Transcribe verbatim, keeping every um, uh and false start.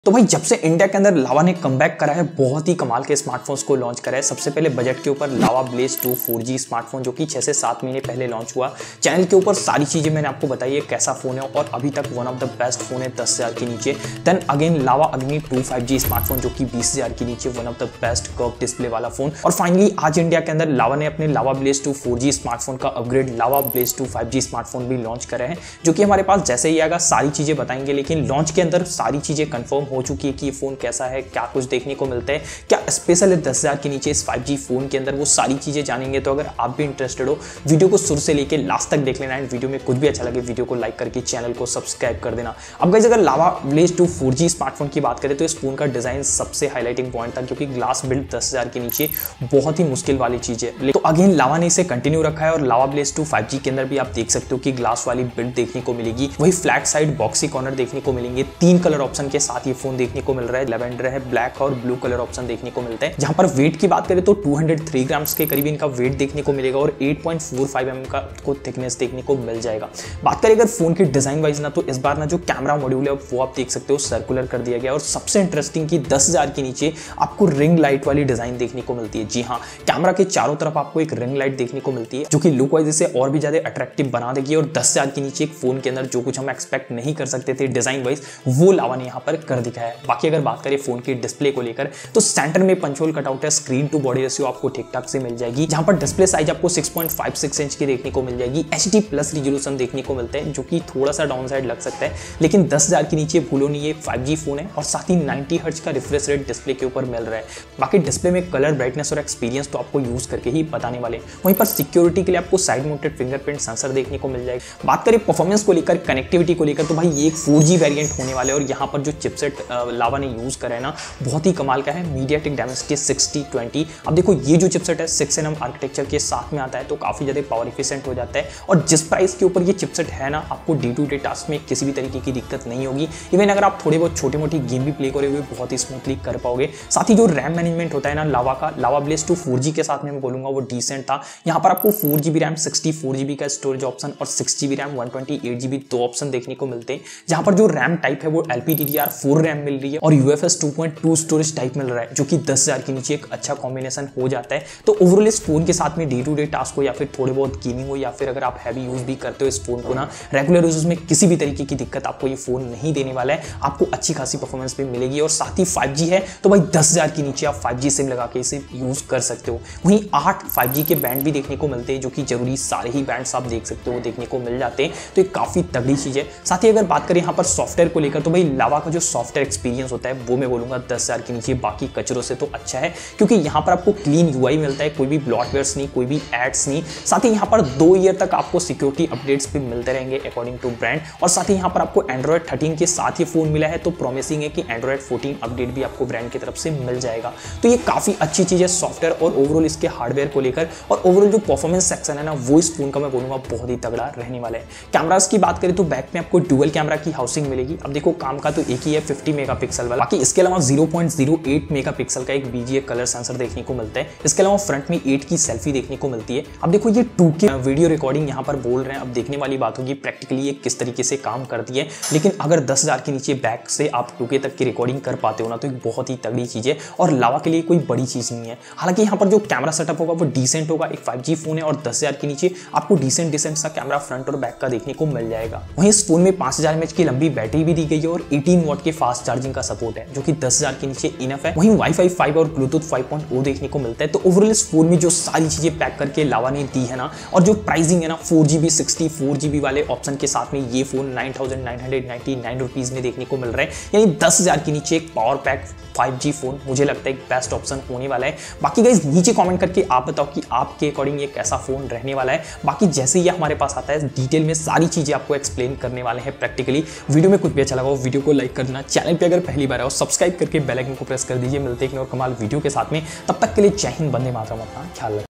तो भाई जब से इंडिया के अंदर लावा ने कमबैक करा है, बहुत ही कमाल के स्मार्टफोन्स को लॉन्च करा है। सबसे पहले बजट के ऊपर Lava Blaze two four G smartphone जो कि छह से सात महीने पहले लॉन्च हुआ। चैनल के ऊपर सारी चीजें मैंने आपको बताई है कैसा फोन है और अभी तक one of the best phone है दस हजार के नीचे। देन अगेन लावा अग्नि टू फाइव जी स्मार्टफोन जो कि बीस हजार के नीचे, one of the best curve display वाला फोन। और फाइनली आज इंडिया के अंदर लावा ने अपने Lava Blaze two four G smartphone का upgrade Lava Blaze two five G smartphone भी लॉन्च करा है, जो कि हमारे पास जैसे ही आएगा सारी चीजें बताएंगे। लेकिन लॉन्च के अंदर सारी चीजें कंफर्म हो चुकी है कि ये फोन कैसा है, क्या कुछ देखने को मिलता है, क्या स्पेशल है दस हजार के नीचे इस फाइव जी फोन के अंदर, वो सारी चीजें जानेंगे। तो अगर आप भी इंटरेस्टेड हो वीडियो को शुरू से लेकर लास्ट तक देख लेना। एंड वीडियो में कुछ भी अच्छा लगे वीडियो को लाइक करके चैनल को सब्सक्राइब कर देना। अब गाइस अगर Lava Blaze two four G smartphone की बात करें तो इस फोन का डिजाइन सबसे हाईलाइटिंग पॉइंट था, क्योंकि ग्लास बिल्ड दस हजार के नीचे बहुत ही मुश्किल वाली चीज है। तो अगेन लावा ने इसे कंटिन्यू रखा है और Lava Blaze two five G के अंदर भी आप देख सकते हो कि ग्लास वाली बिल्ड देखने को मिलेगी। वही फ्लैट साइड बॉक्सी कॉर्नर देखने को मिलेंगे। तीन कलर ऑप्शन के साथ ये फोन देखने को मिल रहा है। लेवेंडर है, ब्लैक और ब्लू कलर ऑप्शन देखने को मिलता है। जहां पर वेट की बात करें तो दो सौ तीन ग्राम्स के करीब इनका वेट देखने को मिलेगा और आठ point four five M M का को थिकनेस देखने को मिल जाएगा। बात करें अगर फोन की डिजाइन वाइज ना, तो इस बार ना जो कैमरा मॉड्यूल है वो आप देख सकते हो सर्कुलर कर दिया गया। और सबसे इंटरेस्टिंग कि दस हजार के नीचे आपको रिंग लाइट वाली डिजाइन देखने को मिलती है। जी हाँ, कैमरा के चारों तरफ आपको एक रिंग लाइट देखने को मिलती है, जो कि लुक वाइज इसे और भी ज्यादा अट्रैक्टिव बना देगी। और दस हजार के नीचे एक फोन के अंदर जो कुछ हम एक्सपेक्ट नहीं कर सकते थे डिजाइन वाइज, वो लावा ने यहाँ पर कर दिखाया है। बाकी अगर बात करें फोन की डिस्प्ले को लेकर तो सेंटर में पंच होल कटआउट है, स्क्रीन टू बॉडी रेशियो आपको ठीक ठाक से मिल जाएगी। जहां पर डिस्प्ले साइज आपको six point five six inch की देखने को मिल जाएगी। एचडी प्लस रिजोल्यूशन देखने को मिलता है, जो कि थोड़ा सा डाउन साइड लग सकता है, लेकिन दस हजार के नीचे भूलो नहीं ये फाइव जी फोन है। और साथ ही नाइंटी हर्ट्ज का रिफ्रेश रेट डिस्प्ले के ऊपर मिल रहा है। बाकी डिस्प्ले में कलर, ब्राइटनेस और एक्सपीरियंस तो आपको यूज करके ही बताने वाले। वहीं पर सिक्योरिटी के लिए आपको साइड माउंटेड फिंगरप्रिंट सेंसर देखने को मिल जाएगा। बात करें परफॉर्मेंस को लेकर, कनेक्टिविटी को लेकर, तो भाई ये एक फोर जी वेरिएंट होने वाले। और यहाँ पर जो चिपसेट लावा ने यूज करा है ना, बहुत ही कमाल का है, मीडियाटेक डायमेंसिटी सिक्सटी ट्वेंटी। अब देखो ये जो चिपसेट है सिक्स एन एम आर्किटेक्चर के साथ में आता है, तो काफी ज्यादा पावर एफिशिएंट हो जाता है। और जिस प्राइस के ऊपर ये चिपसेट है ना, आपको डे टू डे टास्क में किसी भी तरीके की दिक्कत नहीं होगी। इवन अगर आप थोड़े बहुत छोटे मोटी गेम भी प्ले करे हुए बहुत ही स्मूथली कर पाओगे। साथ ही जो रैम मैनेजमेंट होता है ना लावा का, Lava Blaze two four G के साथ में मैं बोलूंगा वो डिसेंट था। यहाँ पर आपको four GB RAM, sixty four GB का स्टोरेज ऑप्शन और six GB RAM, one twenty eight GB दो ऑप्शन देखने को मिलते हैं। जहां पर जो रैम टाइप है वो L P D D R four RAM मिल रही है और U F S two point two storage type मिल रहा है, जो कि दस हजार के नीचे एक अच्छा कॉम्बिनेशन हो जाता है। तो ओवरऑल इस फोन के साथ में डे टू डे टास्क हो या फिर थोड़े बहुत गेमिंग हो, या फिर अगर आप हैवी यूज भी करते हो इस फोन को ना, रेगुलर यूज में किसी भी तरीके की दिक्कत आपको ये फोन नहीं देने वाला है। आपको अच्छी खासी परफॉर्मेंस भी मिलेगी। और साथ ही फाइव जी है तो भाई दस हजार के नीचे आप फाइव जी सिम लगा के इसे यूज कर सकते हो। वहीं आठ फाइव जी के बैंड भी देखने को मिलते हैं, जो कि जरूरी सारे ही बैंड्स आप देख सकते हो देखने को मिल जाते हैं। तो ये काफी तगड़ी चीज है। साथ ही अगर बात करें यहाँ पर सॉफ्टवेयर को लेकर, तो भाई लावा का जो सॉफ्टवेयर एक्सपीरियंस होता है वो मैं बोलूंगा दस हजार के नीचे बाकी कचरों से तो अच्छा है, क्योंकि यहाँ पर आपको क्लीन यूआई मिलता है, कोई भी ब्लॉटवेयर्स नहीं, कोई भी एड्स नहीं। साथ ही यहाँ पर दो ईयर तक आपको सिक्योरिटी अपडेट्स भी मिलते रहेंगे अकॉर्डिंग टू ब्रांड। और साथ ही यहाँ पर आपको एंड्रॉइड थर्टीन के साथ ही फोन मिला है, तो प्रॉमिसिंग है कि एंड्रॉइड फोर्टीन अपडेट भी आपको ब्रांड की तरफ से मिल जाएगा। तो ये काफी अच्छी चीज है सॉफ्टवेयर और ओवरऑल इसके हार्डवेयर को लेकर। और ओवरऑल जो परफॉर्मेंस सेक्शन है ना, वो इस फोन का मैं बोलूंगा बहुत ही तगड़ा रहने वाला है। कैमरास की बात करें तो बैक में आपको डुअल कैमरा की हाउसिंग मिलेगी। अब देखो काम का तो एक ही है, फिफ्टी मेगापिक्सल वाला। बाकी इसके अलावा zero point zero eight megapixel का एक बीजीए कलर सेंसर देखने को मिलता है। इसके अलावा फ्रंट में एट की सेल्फी देखने को मिलती है। अब देखो ये टू के वीडियो रिकॉर्डिंग यहाँ पर बोल रहे हैं, अब देखने वाली बात होगी प्रैक्टिकली ये किस तरीके से काम करती है। लेकिन अगर दस हजार के नीचे बैक से आप टू के तक की रिकॉर्डिंग कर पाते हो ना, तो एक बहुत ही तगड़ी चीज है और लावा के लिए कोई बड़ी चीज नहीं है। हालांकि यहाँ पर जो कैमरा सेटअप होगा वो डिसेंट होगा। एक फाइव जी फोन है और दस हजार के नीचे आपको डिसेंट डिसेंट सा कैमरा फ्रंट और बैक का देखने को मिल जाएगा। वहीं इस फोन में पांच हजार एमएच की लंबी बैटरी भी दी गई है और एटीन वॉट के फास्ट चार्जिंग का सपोर्ट है, जो कि दस हजार के नीचे इनफ है। वहीं वाईफाई फाइव और ब्लूटूथ फाइव पॉइंट ओ देखने को मिलता है। तो ओवरऑल इस फोन में जो सारी चीजें पैक करके लावा ने दी है ना, और जो प्राइसिंग है ना four GB sixty four GB वाले ऑप्शन के साथ में ये phone nine thousand nine hundred ninety nine rupees में देखने को मिल रहा है। यानी दस हजार के नीचे एक power pack five G phone मुझे लगता है एक बेस्ट ऑप्शन होने वाला है। बाकी गाइस नीचे कमेंट करके आप बताओ कि आपके अकॉर्डिंग ये कैसा फोन रहने वाला है। बाकी जैसे ही हमारे पास आता है डिटेल में सारी चीजें आपको एक्सप्लेन करने वाले हैं प्रैक्टिकली। वीडियो में कुछ भी अच्छा लगा हो वीडियो को लाइक कर देना, चैनल पे अगर पहली बार है सब्सक्राइब करके बेल आइकन को प्रेस कर दीजिए। मिलते हैं एक और कमाल वीडियो के साथ में, तब तक के लिए जय हिंद, वंदे मातरम, अपना ख्याल रखें।